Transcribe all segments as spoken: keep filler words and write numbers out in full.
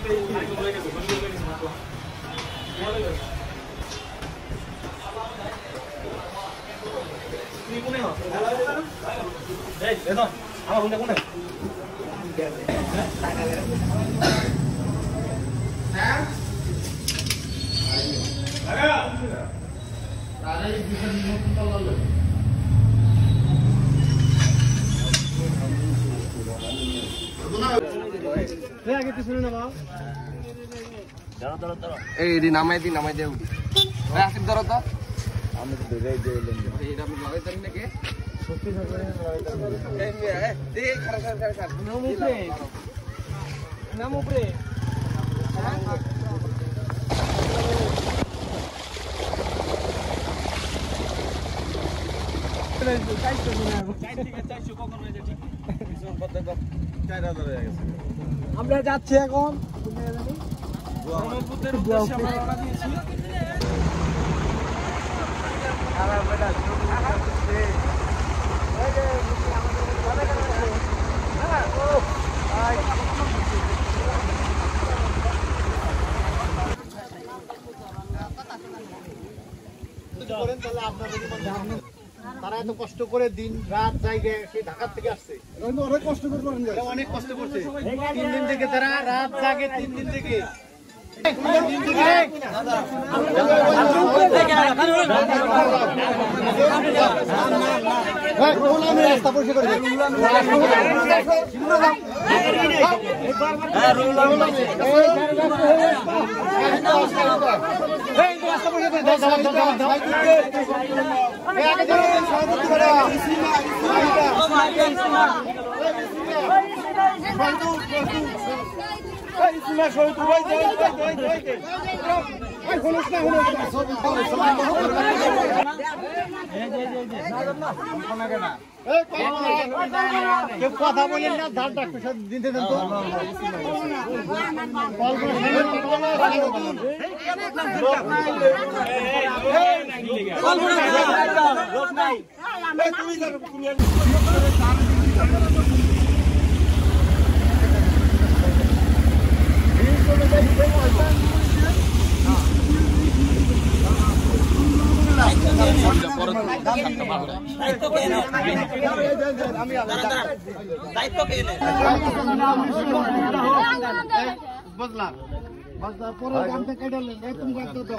আমার রুমটা কোনে হ্যাঁ লাগা তারে দিশা নিমন্ত্রণ করলো রে আগে তো শুনে না বাবা দাঁড়া দাঁড়া দাঁড়া এই দি নামাই দি নামাই দেও ভাই আসিফ ধরো তো আমি তো ধরে দেইলাম এইটা আমি লাগাই দেন নাকি সত্যি করে লাগাই দেন এই দে খারা খারা খারা নাম উপরে নাম উপরে আমরা যাচ্ছি এখন ব্রহ্মপুত্রের উদ্দেশ্যে আমরা রওনা দিয়েছি। তারা এত কষ্ট করে দিন রাত জায়গায় সে ঢাকা থেকে আসছে অনেক কষ্ট করে অনেক কষ্ট করছে তিন দিন থেকে তারা রাত জাগে তিন দিন থেকে রাস্তা পরিষ্কার করে কথা বলেন না ধার ডাক্তার দিতে দেন তো বুঝলাম পরে গানটা কেটে তুমি গানটা দাও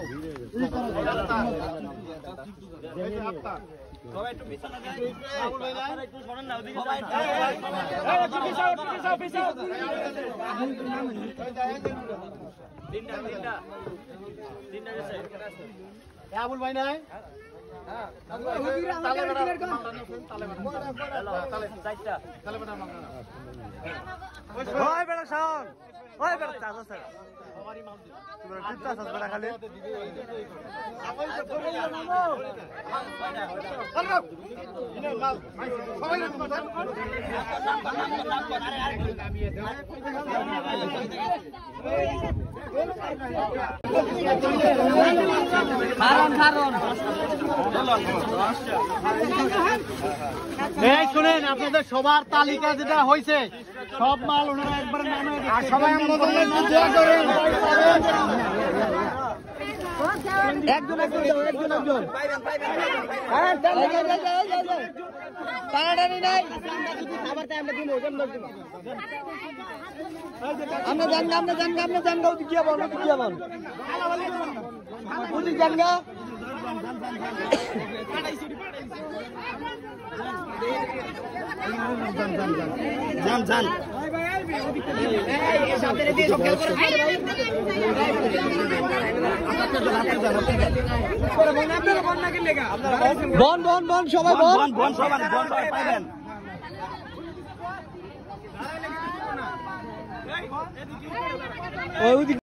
আবুল ভাই নাই খালি শুনেন আপনাদের সবার তালিকা যেটা হয়েছে সব মাল ওনারা একবারে নামে আর সবাই একজন একজন একজন একজন আমরা জানগা আমরা জানগা আমরা জানগা কি বল কি বল বুঝি জানগা জান জান বন বন বন সবাই বন বন সবাই বন সবাই পাইবেন